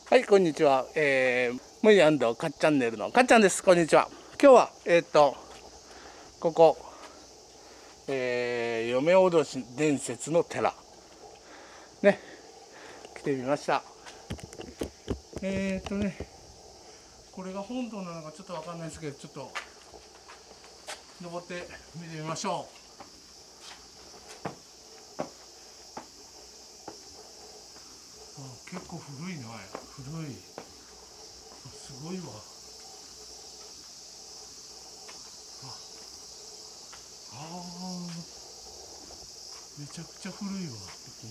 はい、こんにちは。むい&かっチャンネルのかっちゃんです。こんにちは。今日は、ここ、嫁おどし伝説の寺。ね、来てみました。これが本堂なのかちょっとわかんないですけど、ちょっと、登って見てみましょう。結構古いな、古い。すごいわ。めちゃくちゃ古いわ、ここ。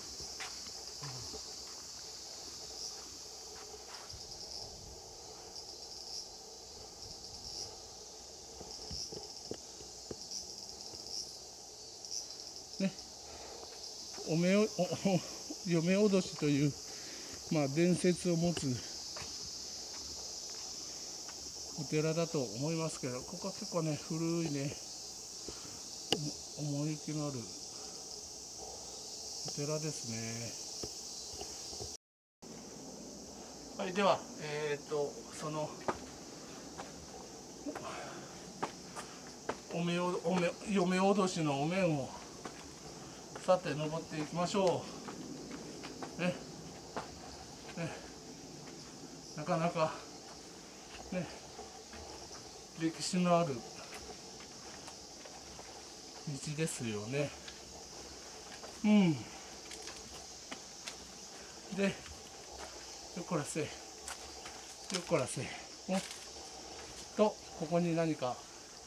ね、嫁おどしという、伝説を持つお寺だと思いますけど、ここは結構ね、古いね、趣のあるお寺ですね。はい、では、その嫁おどしのお面をさて登っていきましょう。ね、なかなかね、歴史のある道ですよね。で、よっこらせ、よっこらせ。と、ここに何か、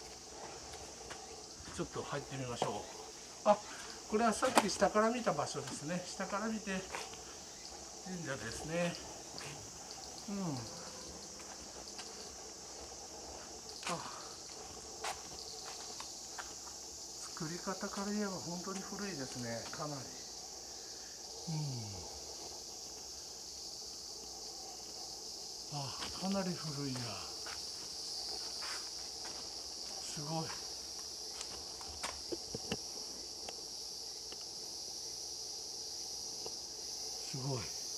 ちょっと入ってみましょう。あ、これはさっき下から見た場所ですね。下から見て、神社ですね。作り方から言えば本当に古いですね、かなり。かなり古いな。すごい。すごい。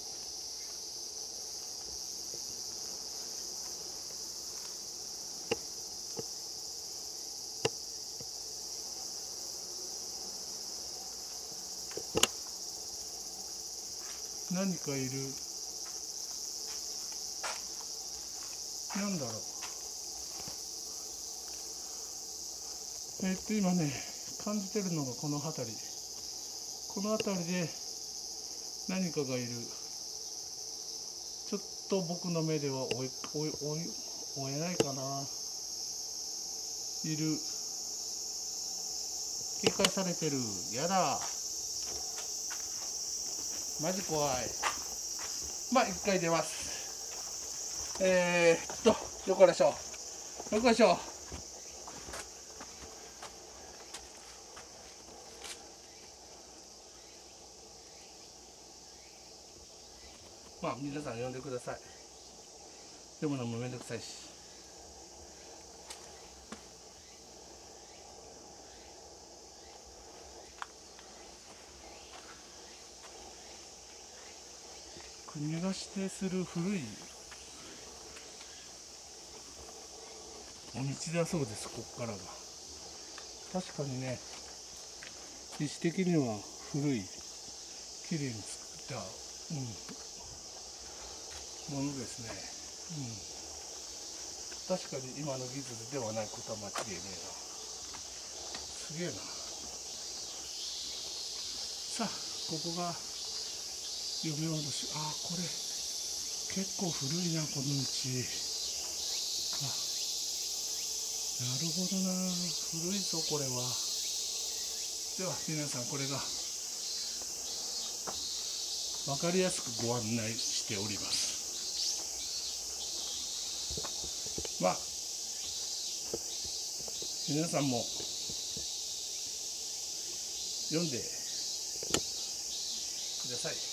何かいる。なんだろう。今ね、感じてるのがこの辺り。この辺りで何かがいる。ちょっと僕の目では追えないかな。いる。警戒されてる。やだ。マジ怖い。一回出ます。よっこらしょ。よっこらしょ。皆さん呼んでください。読むのもめんどくさいし。国が指定する古いお道だそうです、ここからが。確かにね、位置的には古い、きれいに作った、ものですね。確かに今の技術ではないことは間違いねえな。すげえな。さあ、ここが嫁おどし。これ結構古いな、この道。なるほどな、古いぞこれは。では皆さん、これが分かりやすくご案内しております。皆さんも読んでください。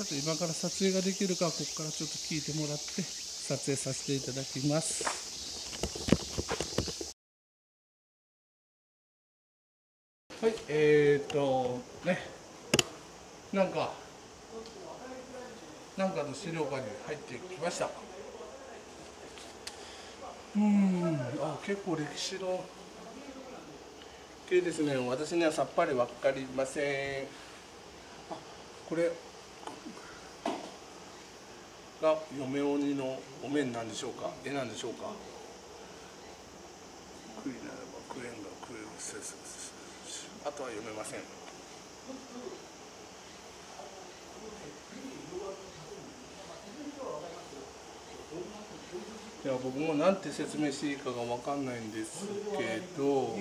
ちょっと今から撮影ができるか、ここからちょっと聞いてもらって撮影させていただきます。はい、ね、なんかの資料館に入ってきました。結構歴史の系ですね。私にはさっぱりわかりません。これが嫁鬼のお面なんでしょうか、絵なんでしょうか。食いならば食えんが食えるせす。あとは読めません。いや、僕もなんて説明していいかがわかんないんですけど、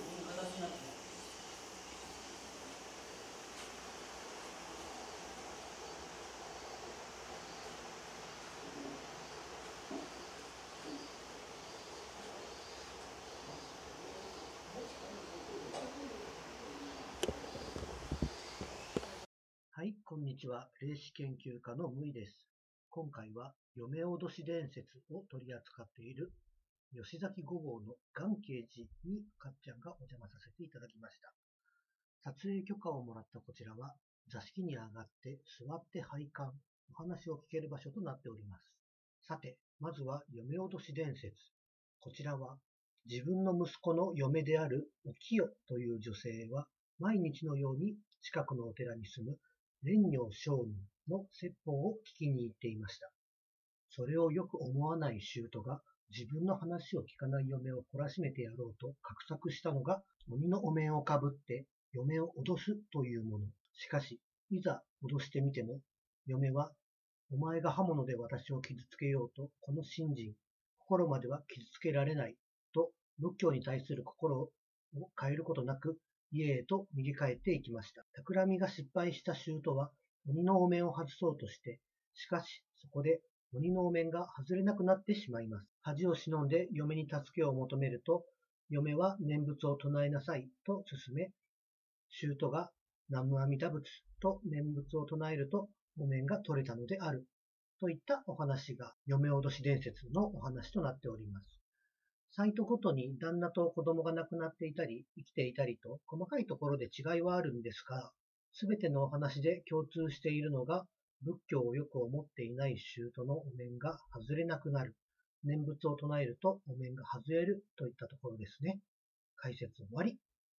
はい、こんにちは。霊視研究家のむいです。今回は、嫁おどし伝説を取り扱っている、吉崎御坊の願慶寺にかっちゃんがお邪魔させていただきました。撮影許可をもらったこちらは、座敷に上がって座って拝観、お話を聞ける場所となっております。さて、まずは嫁おどし伝説。こちらは、自分の息子の嫁であるお清という女性は、毎日のように近くのお寺に住む蓮如上人の説法を聞きに行っていました。それをよく思わない舅が自分の話を聞かない嫁を懲らしめてやろうと画策したのが鬼のお面をかぶって嫁を脅すというもの。しかし、いざ脅してみても、嫁はお前が刃物で私を傷つけようとこの信心、心までは傷つけられないと仏教に対する心を変えることなく家へと逃げ帰っていきました。企みが失敗した舅は鬼のお面を外そうとして、しかしそこで鬼のお面が外れなくなってしまいます。恥を忍んで嫁に助けを求めると、嫁は念仏を唱えなさいと勧め、舅が南無阿弥陀仏と念仏を唱えるとお面が取れたのであるといったお話が嫁おどし伝説のお話となっております。サイトごとに旦那と子供が亡くなっていたり生きていたりと細かいところで違いはあるんですが、すべてのお話で共通しているのが仏教をよく思っていない舅のお面が外れなくなる。念仏を唱えるとお面が外れるといったところですね。解説終わり。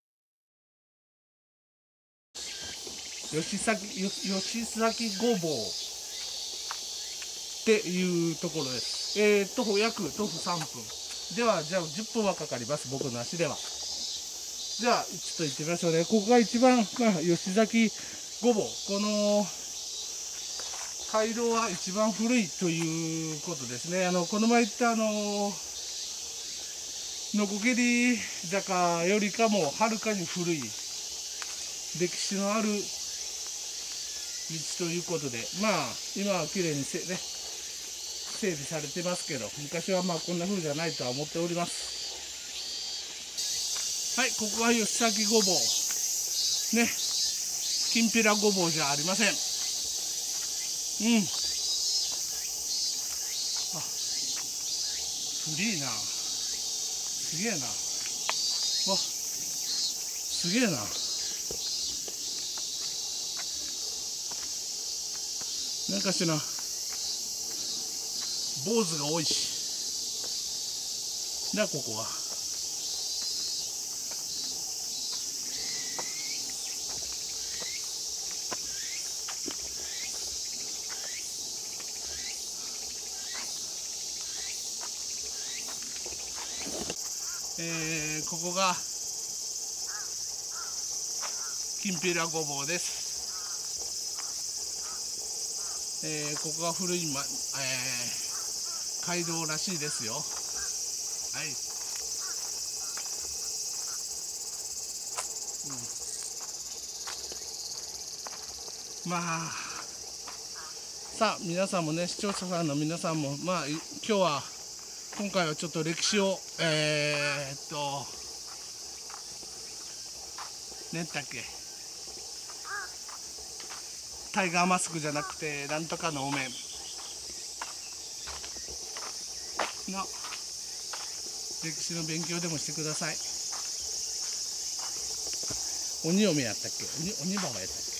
吉崎御坊っていうところです。徒歩3分。では、じゃあ10分はかかります、僕の足では。じゃあ、ちょっと行ってみましょうね。ここが一番、吉崎御坊。この街道は一番古いということですね。この前言ったのこぎり坂よりかもはるかに古い歴史のある道ということで、まあ今はきれいに整備されてますけど、昔はまあこんな風じゃないとは思っております。はい、ここは吉崎御坊ね、きんぴらごぼうじゃありません。フリーな、すげえな、わ、すげえな。なんかしら坊主が多いしな、ここは。ここがきんぴらごぼうです。ここが古い、街道らしいですよ。はい。まあさあ皆さんもね、視聴者さんの皆さんもまあ今回はちょっと歴史を何だっけ、 タイガーマスクじゃなくてなんとかのお面の歴史の勉強でもしてください。鬼嫁やったっけ、鬼ババやったっけ。